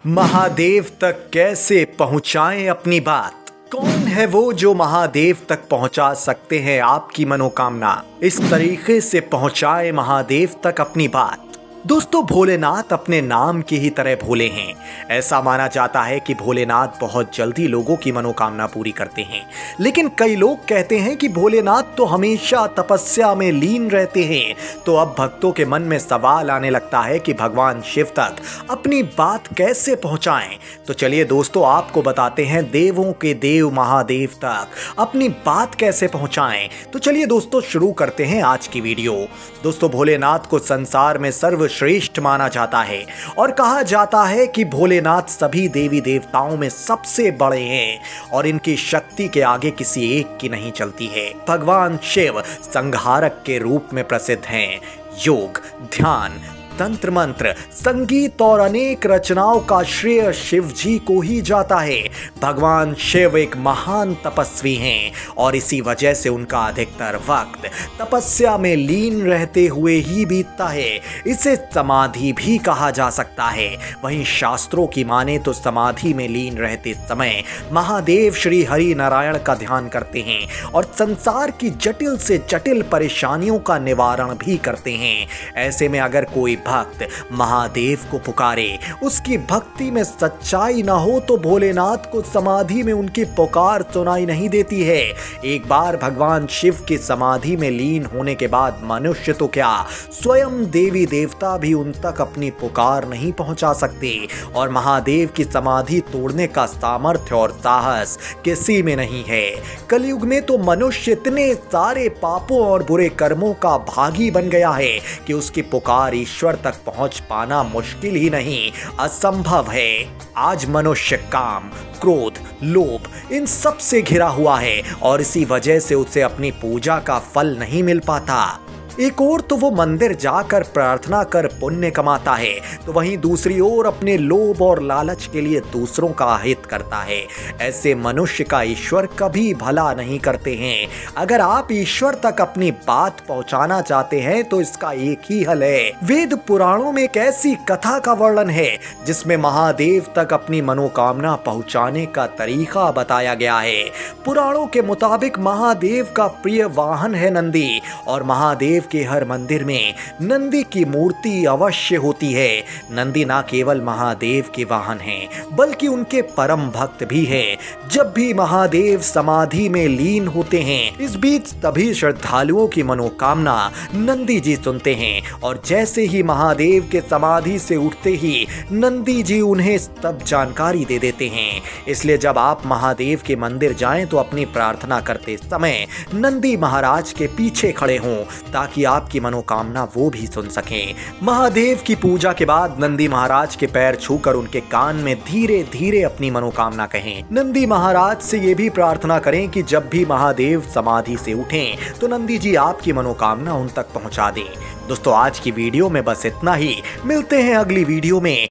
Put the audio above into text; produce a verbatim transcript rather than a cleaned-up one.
महादेव तक कैसे पहुंचाएं अपनी बात। कौन है वो जो महादेव तक पहुंचा सकते हैं आपकी मनोकामना। इस तरीके से पहुंचाए महादेव तक अपनी बात। दोस्तों, भोलेनाथ अपने नाम की ही तरह भोले हैं। ऐसा माना जाता है कि भोलेनाथ बहुत जल्दी लोगों की मनोकामना पूरी करते हैं, लेकिन कई लोग कहते हैं कि भोलेनाथ तो हमेशा तपस्या में लीन रहते हैं। तो अब भक्तों के मन में सवाल आने लगता है कि भगवान शिव तक अपनी बात कैसे पहुंचाएं। तो चलिए दोस्तों, आपको बताते हैं देवों के देव महादेव तक अपनी बात कैसे पहुंचाएं। तो चलिए दोस्तों, शुरू करते हैं आज की वीडियो। दोस्तों, भोलेनाथ को संसार में सर्व श्रेष्ठ माना जाता है और कहा जाता है कि भोलेनाथ सभी देवी देवताओं में सबसे बड़े हैं और इनकी शक्ति के आगे किसी एक की नहीं चलती है। भगवान शिव संहारक के रूप में प्रसिद्ध हैं। योग, ध्यान, तंत्र मंत्र, संगीत और अनेक रचनाओं का श्रेय शिव जी को ही जाता है। भगवान शिव एक महान तपस्वी हैं और इसी वजह से उनका अधिकतर वक्त तपस्या में लीन रहते हुए ही बीतता है। इसे समाधि भी कहा जा सकता है। वहीं शास्त्रों की माने तो समाधि में लीन रहते समय महादेव श्री हरि नारायण का ध्यान करते हैं और संसार की जटिल से जटिल परेशानियों का निवारण भी करते हैं। ऐसे में अगर कोई भक्त महादेव को पुकारे, उसकी भक्ति में सच्चाई ना हो तो भोलेनाथ को समाधि में उनकी पुकार सुनाई नहीं देती है। एक बार भगवान शिव की समाधि में लीन होने के बाद मनुष्य तो क्या, स्वयं देवी देवता भी उन तक अपनी पुकार नहीं पहुंचा सकते और महादेव की समाधि तोड़ने का सामर्थ्य और साहस किसी में नहीं है। कलयुग में तो मनुष्य इतने सारे पापों और बुरे कर्मों का भागी बन गया है कि उसकी पुकार ईश्वर तक पहुंच पाना मुश्किल ही नहीं, असंभव है। आज मनुष्य काम, क्रोध, लोभ इन सब से घिरा हुआ है और इसी वजह से उसे अपनी पूजा का फल नहीं मिल पाता। एक ओर तो वो मंदिर जाकर प्रार्थना कर पुण्य कमाता है, तो वहीं दूसरी ओर अपने लोभ और लालच के लिए दूसरों का हित करता है। ऐसे मनुष्य का ईश्वर कभी भला नहीं करते हैं। अगर आप ईश्वर तक अपनी बात पहुंचाना चाहते हैं तो इसका एक ही हल है। वेद पुराणों में एक ऐसी कथा का वर्णन है जिसमें महादेव तक अपनी मनोकामना पहुंचाने का तरीका बताया गया है। पुराणों के मुताबिक महादेव का प्रिय वाहन है नंदी और महादेव के हर मंदिर में नंदी की मूर्ति अवश्य होती है। नंदी ना केवल महादेव के वाहन हैं, बल्कि उनके परम भक्त भी हैं। जब भी महादेव समाधि में लीन होते हैं, इस बीच तभी श्रद्धालुओं की मनोकामना नंदी जी सुनते हैं और जैसे ही महादेव के समाधि से उठते ही नंदी जी उन्हें सब जानकारी दे देते हैं। इसलिए जब आप महादेव के मंदिर जाएं तो अपनी प्रार्थना करते समय नंदी महाराज के पीछे खड़े हों ताकि कि आपकी मनोकामना वो भी सुन सकें। महादेव की पूजा के बाद नंदी महाराज के पैर छूकर उनके कान में धीरे धीरे अपनी मनोकामना कहें। नंदी महाराज से ये भी प्रार्थना करें कि जब भी महादेव समाधि से उठें तो नंदी जी आपकी मनोकामना उन तक पहुंचा दें। दोस्तों, आज की वीडियो में बस इतना ही। मिलते हैं अगली वीडियो में